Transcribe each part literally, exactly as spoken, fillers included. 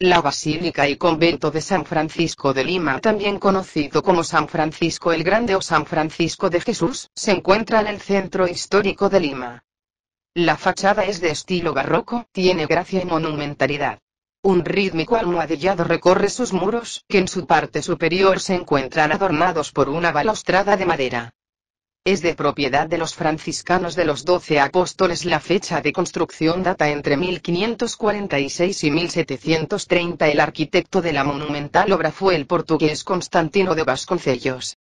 La Basílica y Convento de San Francisco de Lima, también conocido como San Francisco el Grande o San Francisco de Jesús, se encuentra en el centro histórico de Lima. La fachada es de estilo barroco, tiene gracia y monumentalidad. Un rítmico almohadillado recorre sus muros, que en su parte superior se encuentran adornados por una balaustrada de madera. Es de propiedad de los franciscanos de los Doce Apóstoles. La fecha de construcción data entre mil quinientos cuarenta y seis y mil setecientos treinta. El arquitecto de la monumental obra fue el portugués Constantino de Vasconcellos.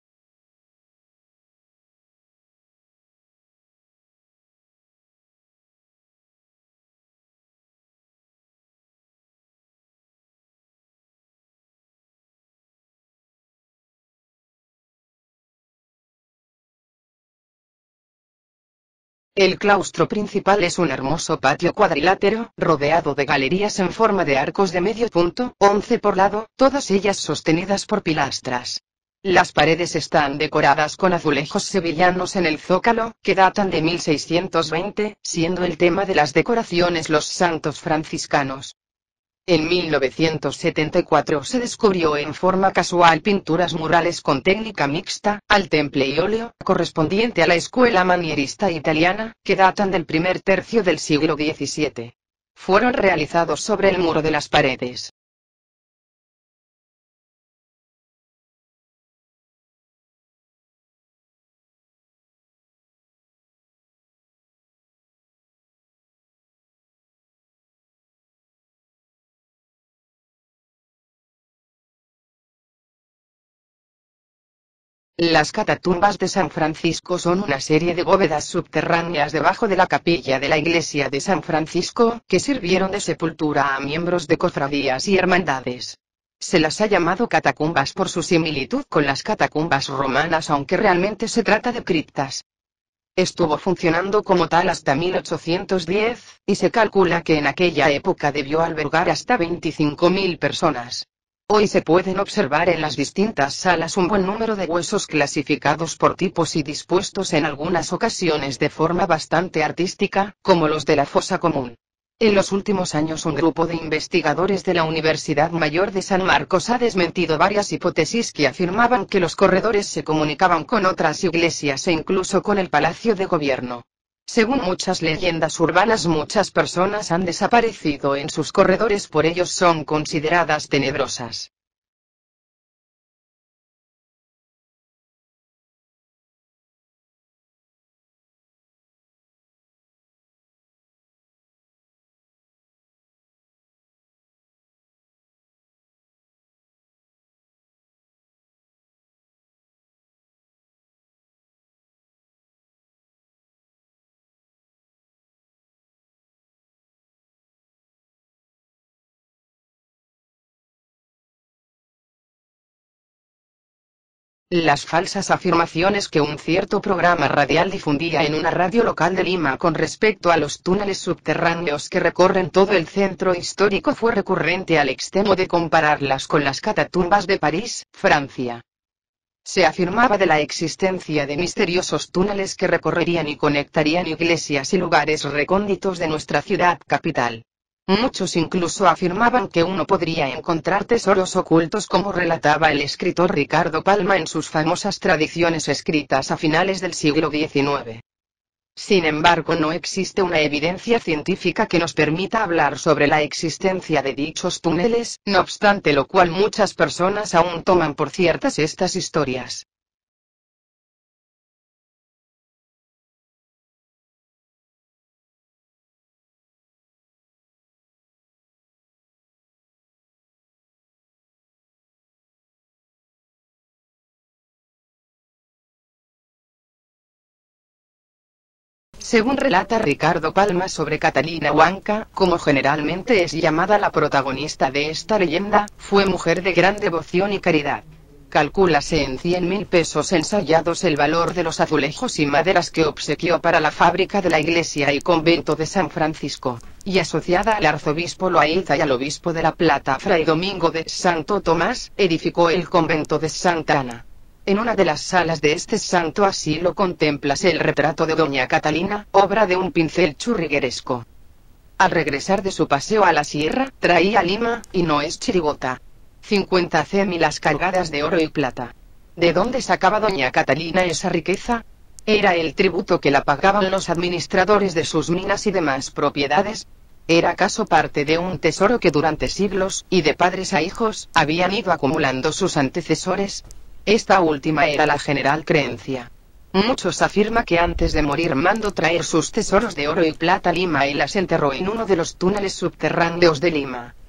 El claustro principal es un hermoso patio cuadrilátero, rodeado de galerías en forma de arcos de medio punto, once por lado, todas ellas sostenidas por pilastras. Las paredes están decoradas con azulejos sevillanos en el zócalo, que datan de mil seiscientos veinte, siendo el tema de las decoraciones los santos franciscanos. En mil novecientos setenta y cuatro se descubrió en forma casual pinturas murales con técnica mixta, al temple y óleo, correspondiente a la escuela manierista italiana, que datan del primer tercio del siglo diecisiete. Fueron realizados sobre el muro de las paredes. Las catatumbas de San Francisco son una serie de bóvedas subterráneas debajo de la capilla de la iglesia de San Francisco, que sirvieron de sepultura a miembros de cofradías y hermandades. Se las ha llamado catacumbas por su similitud con las catacumbas romanas, aunque realmente se trata de criptas. Estuvo funcionando como tal hasta mil ochocientos diez, y se calcula que en aquella época debió albergar hasta veinticinco mil personas. Hoy se pueden observar en las distintas salas un buen número de huesos clasificados por tipos y dispuestos en algunas ocasiones de forma bastante artística, como los de la fosa común. En los últimos años un grupo de investigadores de la Universidad Mayor de San Marcos ha desmentido varias hipótesis que afirmaban que los corredores se comunicaban con otras iglesias e incluso con el Palacio de Gobierno. Según muchas leyendas urbanas, muchas personas han desaparecido en sus corredores, por ello son consideradas tenebrosas. Las falsas afirmaciones que un cierto programa radial difundía en una radio local de Lima con respecto a los túneles subterráneos que recorren todo el centro histórico fue recurrente al extremo de compararlas con las catatumbas de París, Francia. Se afirmaba de la existencia de misteriosos túneles que recorrerían y conectarían iglesias y lugares recónditos de nuestra ciudad capital. Muchos incluso afirmaban que uno podría encontrar tesoros ocultos, como relataba el escritor Ricardo Palma en sus famosas Tradiciones escritas a finales del siglo diecinueve. Sin embargo, no existe una evidencia científica que nos permita hablar sobre la existencia de dichos túneles, no obstante lo cual muchas personas aún toman por ciertas estas historias. Según relata Ricardo Palma sobre Catalina Huanca, como generalmente es llamada la protagonista de esta leyenda, fue mujer de gran devoción y caridad. Calcúlase en cien mil pesos ensayados el valor de los azulejos y maderas que obsequió para la fábrica de la iglesia y convento de San Francisco, y asociada al arzobispo Loaiza y al obispo de La Plata Fray Domingo de Santo Tomás, edificó el convento de Santa Ana. En una de las salas de este santo asilo contémplase el retrato de doña Catalina, obra de un pincel churrigueresco. Al regresar de su paseo a la sierra, traía lima, y no es chirigota. cincuenta cémilas cargadas de oro y plata. ¿De dónde sacaba doña Catalina esa riqueza? ¿Era el tributo que la pagaban los administradores de sus minas y demás propiedades? ¿Era acaso parte de un tesoro que durante siglos, y de padres a hijos, habían ido acumulando sus antecesores? Esta última era la general creencia. Muchos afirman que antes de morir mandó traer sus tesoros de oro y plata a Lima y las enterró en uno de los túneles subterráneos de Lima.